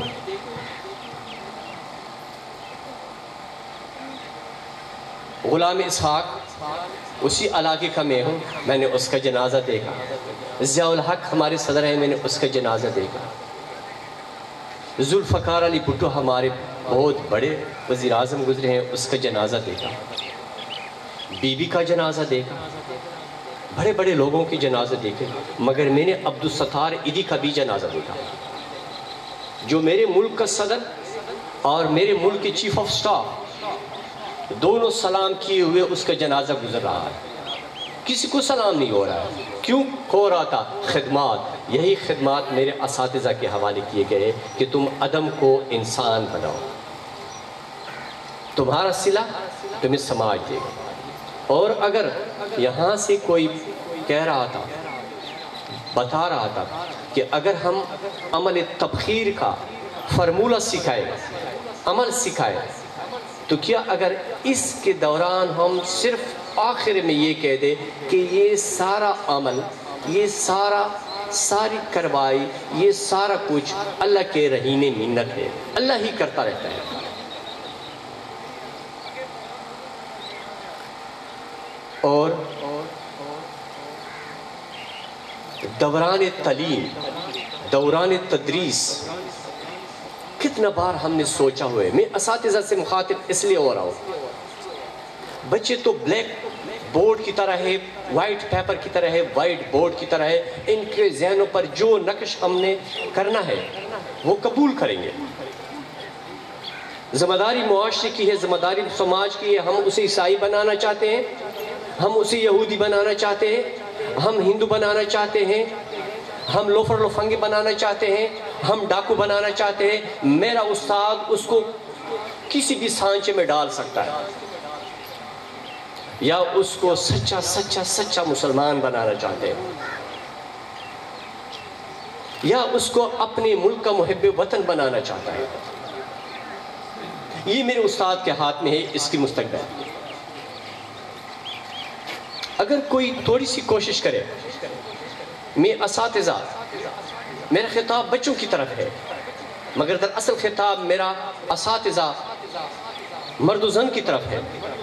غلام اسحاق اسی علاقے کا میں ہوں، میں نے اس کا جنازہ دیکھا۔ ضیاء الحق ہمارے صدر ہیں، میں نے اس کا جنازہ دیکھا۔ ذوالفقار علی بھٹو ہمارے بہت بڑے وزیر اعظم گزرے ہیں، اس کا جنازہ دیکھا۔ بی بی کا جنازہ دیکھا، بڑے بڑے لوگوں کے جنازے دیکھے، مگر میں نے عبدالستار ایدھی کا بھی جنازہ دیکھا، جو میرے ملک کا صدر اور میرے ملک کے چیف آف سٹاف دونوں سلام کیے ہوئے اس کا جنازہ گزر رہا ہے، کسی کو سلام نہیں ہو رہا ہے۔ کیوں ہو رہا تھا؟ خدمات۔ یہی خدمات میرے اساتذہ کے حوالے کیے گئے کہ تم آدم کو انسان بناؤ، تمہارا صلہ تمہیں سماج دے گا۔ اور اگر یہاں سے کوئی کہہ رہا تھا، بتا رہا تھا کہ اگر ہم عمل تبخیر کا فرمولہ سکھائے، عمل سکھائے، تو کیا اگر اس کے دوران ہم صرف آخر میں یہ کہہ دیں کہ یہ سارا عمل، یہ ساری کروائی، یہ سارا کچھ اللہ کے رہین منت ہے، اللہ ہی کرتا رہتا ہے۔ اور دوران تعلیم، دوران تدریس کتنا بار ہم نے سوچا ہوئے، میں اساتذہ سے مخاطب اس لیے ہو رہا ہوں، بچے تو بلیک بورڈ کی طرح ہے، وائٹ پیپر کی طرح ہے، وائٹ بورڈ کی طرح ہے، ان کے ذہنوں پر جو نقش ہم نے کرنا ہے وہ قبول کریں گے۔ ذمہ داری معاشرے کی ہے، ذمہ داری سماج کی ہے۔ ہم اسے عیسائی بنانا چاہتے ہیں، ہم اسے یہودی بنانا چاہتے ہیں، ہم ہندو بنانا چاہتے ہیں، ہم لوفر لوفنگے بنانا چاہتے ہیں، ہم ڈاکو بنانا چاہتے ہیں، میرا استاد اس کو کسی بھی سانچے میں ڈال سکتا ہے، یا اس کو سچا سچا سچا مسلمان بنانا چاہتے ہیں، یا اس کو اپنے ملک کا محب وطن بنانا چاہتا ہے۔ یہ میرے استاد کے ہاتھ میں ہے، اس کی مستقبل۔ اگر کوئی تھوڑی سی کوشش کرے، میں اساتذہ، میرا خطاب بچوں کی طرف ہے، مگر دراصل خطاب میرا اساتذہ مرد و زن کی طرف ہے۔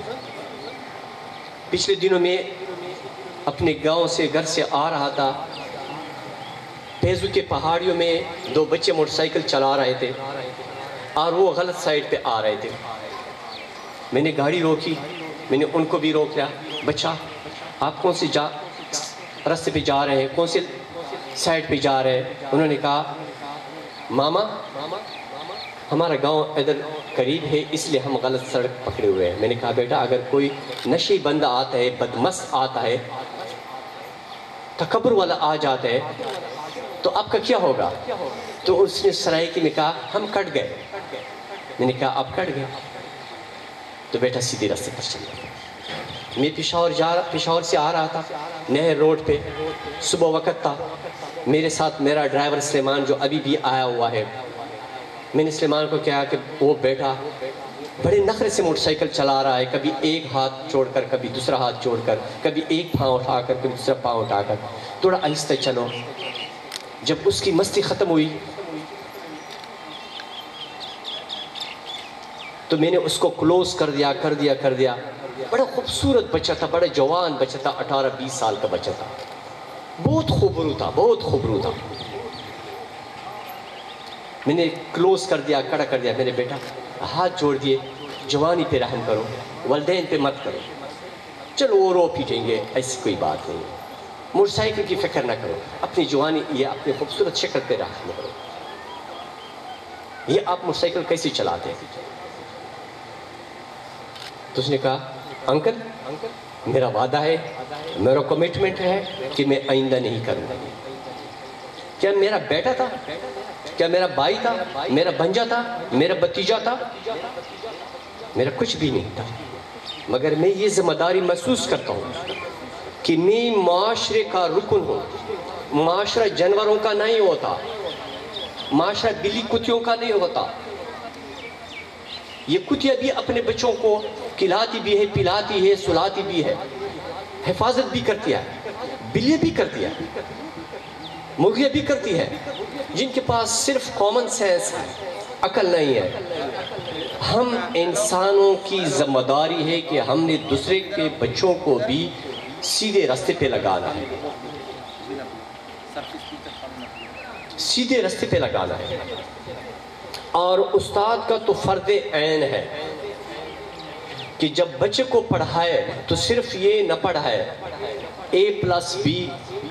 پچھلے دنوں میں اپنے گاؤں سے گھر سے آ رہا تھا، پیزو کے پہاڑیوں میں 2 بچے موٹر سائیکل چلا رہے تھے اور وہ غلط سائیڈ پہ آ رہے تھے۔ میں نے گاڑی روکی، میں نے ان کو بھی روک لیا، بچہ آپ کون سی راستے پہ جا رہے ہیں، کون سی سائیڈ پہ جا رہے ہیں؟ انہوں نے کہا ماما ہمارا گاؤں ادھر قریب ہے، اس لیے ہم غلط سڑک پکڑے ہوئے ہیں۔ میں نے کہا بیٹا اگر کوئی نشے بندہ آتا ہے، بدمست آتا ہے، تکبر والا آ جاتا ہے تو آپ کا کیا ہوگا؟ تو اس نے سرائیکی میں کہا ہم کٹ گئے۔ میں نے کہا آپ کٹ گئے تو بیٹا سیدھے راستے پر چل گئے۔ میں پشاور سے آ رہا تھا، نہر روڈ پہ صبح وقت تھا، میرے ساتھ میرا ڈرائیور سلیمان جو ابھی بھی آیا ہوا ہے۔ میں نے سلیمان کو کہا کہ وہ بیٹا بڑے نخرے سے موٹر سائیکل چلا رہا ہے، کبھی ایک ہاتھ چھوڑ کر، کبھی دوسرا ہاتھ چھوڑ کر، کبھی ایک پاؤں اٹھا کر، کبھی دوسرا پاؤں اٹھا کر، تھوڑا آہستہ چلو۔ جب اس کی مستی ختم ہوئی تو میں نے اس کو کلوز کر دیا۔ بڑا خوبصورت بچہ تھا، بڑا جوان بچہ تھا، 18-20 سال کا بچہ تھا، بہت خوبرو تھا۔ میں نے کلوز کر دیا، کھڑا کر دیا۔ میرے بیٹا ہاتھ جوڑ دیے، جوانی پہ رحم کرو، والدین پہ مت کرو، چلو وہ رو پیٹیں گے، ایسی کوئی بات نہیں، موٹر سائیکل کی فکر نہ کرو، اپنی جوانی یا اپنی خوبصورت شکل پہ رحم کرو۔ یہ آپ موٹر سائیکل کیسے چلاتے ہیں؟ تو اس نے کہا انکل میرا وعدہ ہے، میرا کمٹمنٹ ہے کہ میں آئندہ نہیں کروں گا۔ کیا میرا بیٹا تھا؟ کیا میرا بھائی تھا؟ میرا بھنجا تھا؟ میرا بھتیجا تھا؟ میرا کچھ بھی نہیں تھا، مگر میں یہ ذمہ داری محسوس کرتا ہوں کہ میں معاشرے کا رکن ہوں۔ معاشرہ جانوروں کا نہیں ہوتا، معاشرہ بلی کتیوں کا نہیں ہوتا۔ یہ کتیا بھی اپنے بچوں کو کھلاتی بھی ہے، پلاتی ہے، سلاتی بھی ہے، حفاظت بھی کرتی ہے، بلیاں بھی کرتی ہے، مرغیاں بھی کرتی ہے، جن کے پاس صرف کامن سینس ہے، عقل نہیں ہے۔ ہم انسانوں کی ذمہ داری ہے کہ ہم نے دوسرے کے بچوں کو بھی سیدھے راستے پہ لگانا ہے، سیدھے راستے پہ لگانا ہے۔ اور استاد کا تو فرض عین ہے کہ جب بچے کو پڑھائے تو صرف یہ نہ پڑھائے A+B+C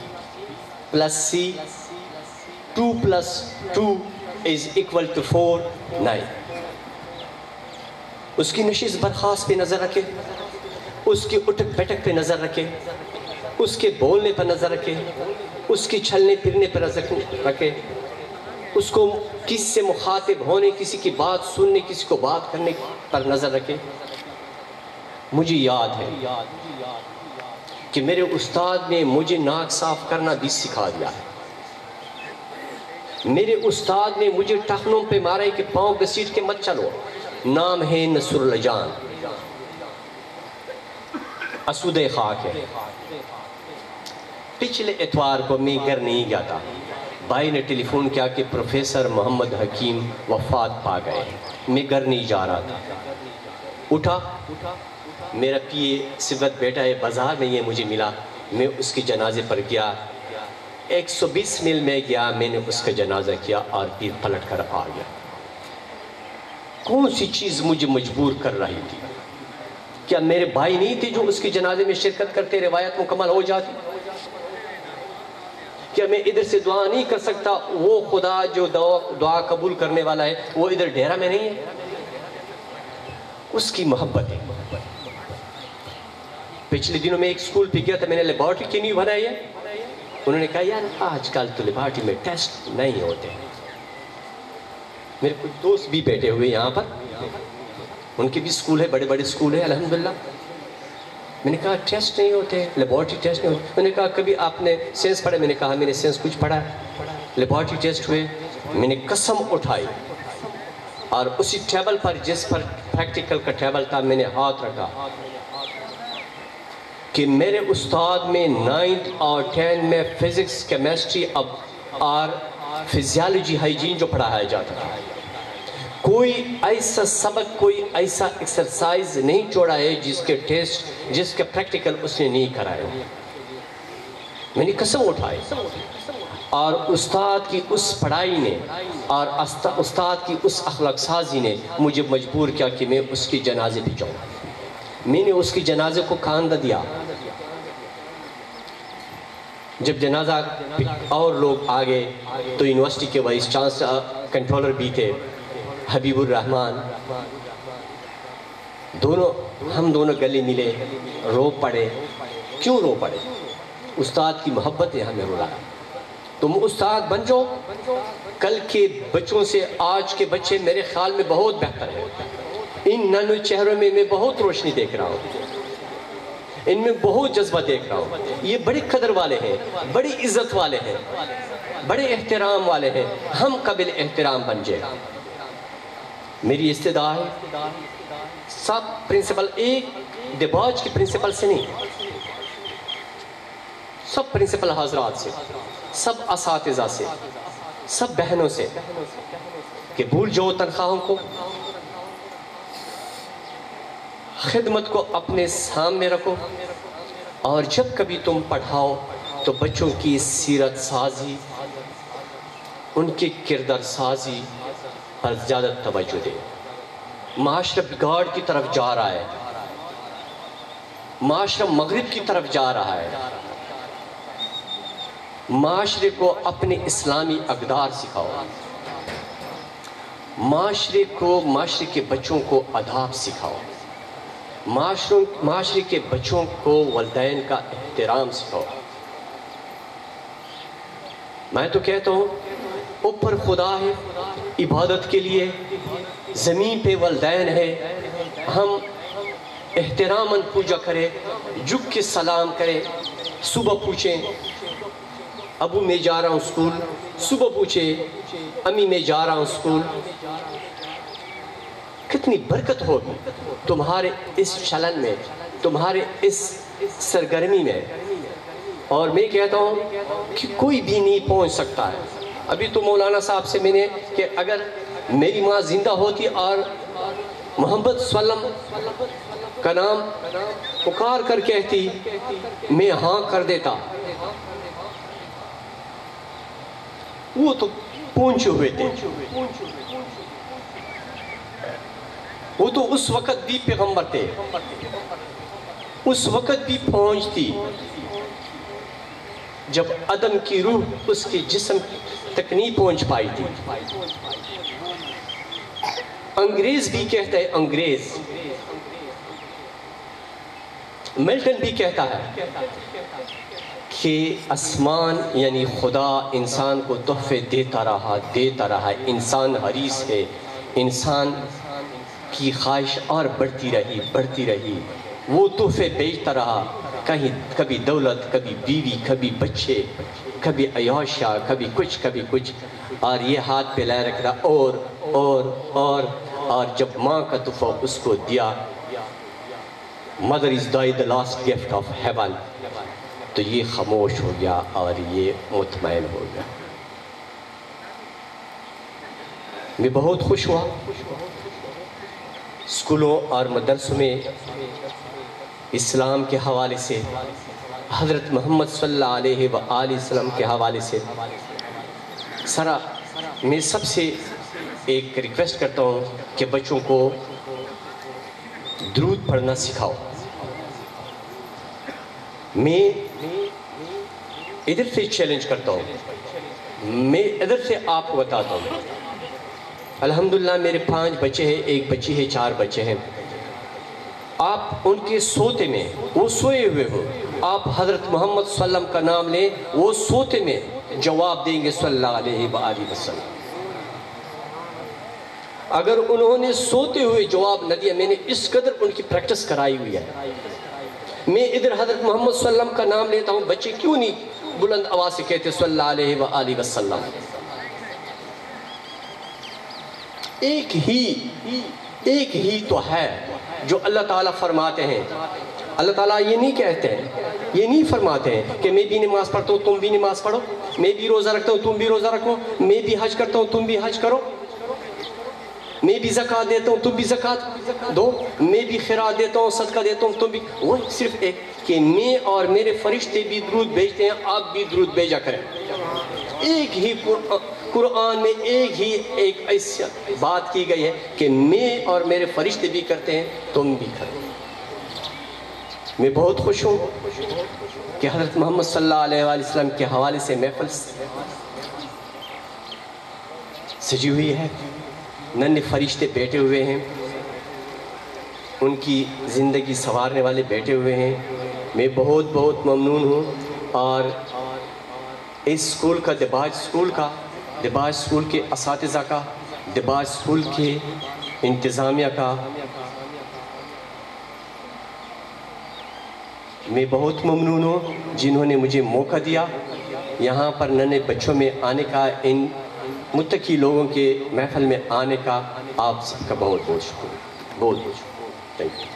2+2 = 4 9۔ اس کی نشست برخاست پہ نظر رکھے، اس کی اٹھک بیٹھک پہ نظر رکھے، اس کے بولنے پر نظر رکھے، اس کے چلنے پھرنے پر نظر رکھے، اس کو کس سے مخاطب ہونے، کسی کی بات سننے، کسی کو بات کرنے پر نظر رکھے۔ مجھے یاد ہے کہ میرے استاد نے مجھے ناک صاف کرنا بھی سکھا دیا ہے۔ میرے استاد نے مجھے ٹخنوں پہ مارا ہے کہ پاؤں گھسیٹ کے مت چلو۔ نام ہے نصر اللہ جان، اسود خاک ہے۔ پچھلے اتوار کو میں گھر نہیں گیا تھا، بھائی نے ٹیلی فون کیا کہ پروفیسر محمد حکیم وفات پا گئے، میں گھر نہیں جا رہا تھا۔ اٹھا، میرا پی اے صفت بیٹا ہے، بازار میں یہ مجھے ملا، میں اس کے جنازے پر گیا، 120 میل میں گیا، میں نے اس کا جنازہ کیا اور پھر پلٹ کر آ گیا۔ کون سی چیز مجھے مجبور کر رہی تھی؟ کیا میرے بھائی نہیں تھے جو اس کے جنازے میں شرکت کرتے، روایت مکمل ہو جاتی؟ کیا میں ادھر سے دعا نہیں کر سکتا؟ وہ خدا جو دعا قبول کرنے والا ہے وہ ادھر ڈیرہ میں نہیں ہے؟ اس کی محبت ہے۔ پچھلے دنوں میں ایک سکول پہ گیا تھا، میں نے لیبارٹری کی نہیں بنائی ہے، انہوں نے کہا یار آج کل تو لیبارٹری میں ٹیسٹ نہیں ہوتے ہیں. میرے کچھ دوست بھی بیٹھے ہوئے یہاں پر, ان کے بھی اسکول ہے, بڑے بڑے اسکول ہیں الحمدللہ. میں نے کہا ٹیسٹ نہیں ہوتے, لیبارٹری ٹیسٹ نہیں ہوتے. میں نے کہا کبھی آپ نے سائنس پڑھا؟ میں نے کہا میں نے سائنس کچھ پڑھا ہے. لیبارٹری ٹیسٹ ہوئے, میں نے قسم اٹھائی اور اسی ٹیبل پر جس پر پریکٹیکل کا ٹیبل تھا میں نے ہاتھ رکھا کہ میرے استاد میں 9 اور 10 میں فزکس, کیمسٹری اور فزیالوجی, ہائیجین جو پڑھایا جاتا تھا, کوئی ایسا سبق, کوئی ایسا ایکسرسائز نہیں چھوڑا ہے جس کے ٹیسٹ, جس کے پریکٹیکل اس نے نہیں کرائے. میں نے قسم اٹھائی. اور استاد کی اس پڑھائی نے اور استاد کی اس اخلاق سازی نے مجھے مجبور کیا کہ میں اس کی جنازے پہ جاؤں. میں نے اس کی جنازے کو کاندہ دیا. جب جنازہ اور لوگ آگے تو یونیورسٹی کے وائس چانسلر, کنٹرولر بھی تھے, حبیب الرحمان, ہم دونوں گلے ملے, رو پڑے. کیوں رو پڑے؟ استاد کی محبت نے ہمیں رلایا. تم استاد بن جاؤ, کل کے بچوں سے آج کے بچے میرے خیال میں بہت بہتر ہیں. ان ننھے چہروں میں بہت روشنی دیکھ رہا ہوں, ان میں بہت جذبہ دیکھ رہا ہوں. یہ بڑے قدر والے ہیں, بڑی عزت والے ہیں, بڑے احترام والے ہیں. ہم قابل احترام بن جائے. میری استدعا ہے سب پرنسپل, ایک دیباج کی پرنسپل سے نہیں, سب پرنسپل حضرات سے, سب اساتذہ سے, سب بہنوں سے کہ بھول جاؤ تنخواہوں کو, خدمت کو اپنے سامنے رکھو, اور جب کبھی تم پڑھاؤ تو بچوں کی سیرت سازی, ان کے کردار سازی پر زیادہ توجہ دے. معاشرہ بگاڑ کی طرف جا رہا ہے, معاشرہ مغرب کی طرف جا رہا ہے. معاشرے کو اپنے اسلامی اقدار سکھاؤ, معاشرے کے بچوں کو آداب سکھاؤ, معاشرے کے بچوں کو والدین کا احترام سکھاؤ. میں تو کہتا ہوں اوپر خدا ہے, عبادت کے لیے زمین پہ والدین ہے. ہم احتراماً پوجا کریں, جھک کے سلام کریں, صبح پوچھیں ابو میں جا رہا ہوں اسکول, صبح پوچھے امی میں جا رہا ہوں اسکول. کتنی برکت ہوگی تمہارے اس چلن میں, تمہارے اس سرگرمی میں. اور میں کہتا ہوں کہ کوئی بھی نہیں پہنچ سکتا ہے. ابھی تو مولانا صاحب سے میں نے کہ اگر میری ماں زندہ ہوتی اور محمد صلی اللہ علیہ وسلم کا نام پکار کر کہتی, میں ہاں کر دیتا. وہ تو پہنچے ہوئے تھے, وہ تو اس وقت بھی پیغمبر تھے, اس وقت بھی پہنچتی جب آدم کی روح اس کے جسم تک نہیں پہنچ پائی تھی. انگریز بھی کہتا ہے, انگریز ملٹن بھی کہتا ہے کہ آسمان یعنی خدا انسان کو تحفے دیتا رہا. انسان حریص ہے, انسان کی خواہش اور بڑھتی رہی. وہ تحفے بیچتا رہا, کبھی دولت, کبھی بیوی, کبھی بچے, کبھی عیاشیاں, کبھی کچھ, اور یہ ہاتھ پہ لائے رکھ رہا. اور جب ماں کا تحفہ اس کو دیا, mother is the last gift of heaven, تو یہ خاموش ہو گیا اور یہ مطمئن ہو گیا. میں بہت خوش ہوا اسکولوں اور مدرسوں میں اسلام کے حوالے سے, حضرت محمد صلی اللہ علیہ وآلہ وسلم کے حوالے سے. سرا میں سب سے ایک ریکویسٹ کرتا ہوں کہ بچوں کو درود پڑھنا سکھاؤ. میں ادھر سے چیلنج کرتا ہوں, میں ادھر سے آپ کو بتاتا ہوں. الحمدللہ میرے 5 بچے ہیں, 1 بچی ہے, 4 بچے ہیں. آپ ان کے سوتے میں, وہ سوئے ہوئے ہو, آپ حضرت محمد صلی اللہ علیہ وسلم کا نام لیں، وہ سوتے میں جواب دیں گے صلی اللہ علیہ وآلہ وسلم۔ اگر انہوں نے سوتے ہوئے جواب نہ دیا، میں نے اس قدر ان کی پریکٹس کرائی ہوئی ہے، میں ادھر حضرت محمد صلی اللہ علیہ وسلم کا نام لیتا ہوں، بچے کیوں نہیں بلند آواز سے کہتے صلی اللہ علیہ وآلہ وسلم؟ ایک ہی تو ہے جو اللہ تعالیٰ فرماتے ہیں۔ اللہ تعالیٰ یہ نہیں کہتے ہیں، یہ نہیں فرماتے ہیں کہ میں بھی نماز پڑھتا ہوں تم بھی نماز پڑھو، میں بھی روزہ رکھتا ہوں تم بھی روزہ رکھو، میں بھی حج کرتا ہوں تم بھی حج کرو، میں بھی زکوٰۃ دیتا ہوں تم بھی زکوٰۃ دو، میں بھی خیرات دیتا ہوں صدقہ دیتا ہوں تم بھی۔ وہ صرف ایک کہ میں اور میرے فرشتے بھی درود بھیجتے ہیں، آپ بھی درود بھیجا کریں۔ ایک ہی قرآن میں ایک ایسی بات کی گئی ہے کہ میں اور میرے فرشتے بھی کرتے ہیں تم بھی کرو۔ میں بہت خوش ہوں کہ حضرت محمد صلی اللہ علیہ وآلہ وسلم کے حوالے سے محفل سجی ہوئی ہے، ننھے فرشتے بیٹھے ہوئے ہیں، ان کی زندگی سنوارنے والے بیٹھے ہوئے ہیں۔ میں بہت بہت ممنون ہوں، اور اس اسکول کا دباج اسکول کے اساتذہ کا، دباج اسکول کے انتظامیہ کا میں بہت ممنون ہوں، جنہوں نے مجھے موقع دیا یہاں پر ننھے بچوں میں آنے کا، ان متقی لوگوں کے محفل میں آنے کا۔ آپ سب کا بہت بہت شکریہ، بہت بہت شکریہ، تھینک یو۔